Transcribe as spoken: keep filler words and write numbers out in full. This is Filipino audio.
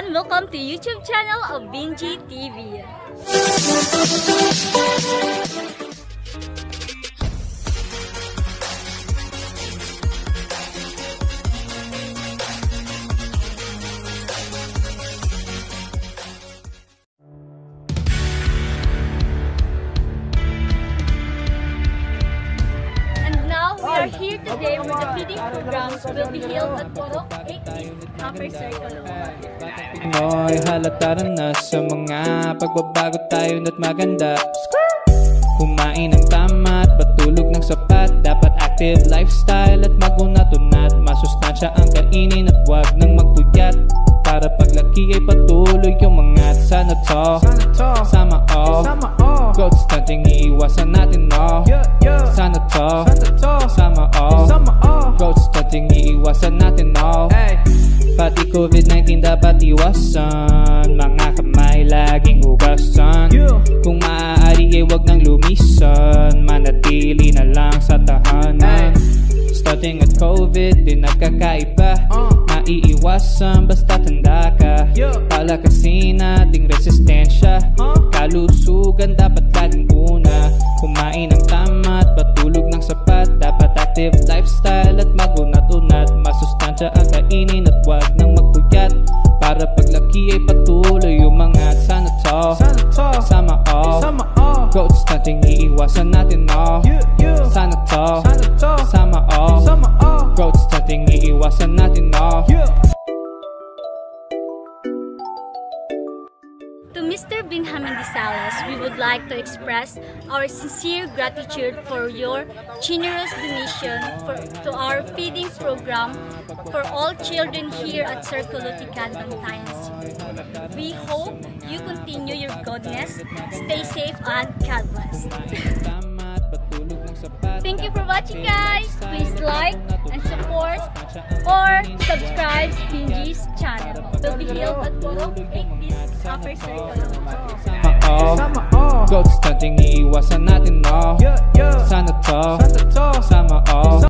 everyone! Welcome to YouTube channel of Binji T V. We are here today where the feeding programs will be held at Purok eight East Upper Circle. Pinoy halata na sa mga pagbabago tayo na't maganda. Kumain ng tama at patulog ng sapat. Dapat active lifestyle at magunat-unat. Masustansya ang kainin at wag nang magpuyat. Para paglaki ay patuloy yung mga sana to, sama o growth stunting iiwasan natin no. Sana to, sama o growth stunting iiwasan natin no. Pati COVID nineteen dapat iwasan. Mga kamay laging hugasan. Kung maaari ay wag nang lumisan. Manatili na lang sa tahanan. Starting at COVID din nagkakaiba. Maiiwasan basta tanda ka. Palakasin nating resistensya. Kalusugan dapat laging una. Kumain ng tama at patulog ng sapat. Dapat active lifestyle at magunat-unat. Masustansya ang kainin at wag nang magpuyat. Para paglaki ay patuloy umangat. Sana to, sama o growth stunting iiwasan natin no. Sana to, sama o growth stunting iiwasan natin no. To Mister Benjamin Disales, we would like to express our sincere gratitude for your generous donation for, to our feeding program for all children here at Circle Lutican Bantayan. We hope you continue your goodness, stay safe and God bless. Thank you for watching guys. Please like and support or subscribe to Binji's channel. We'll be held at Purok eight East Upper Circle. Sama o growth stunting iiwasan natin no. Sana to, sama o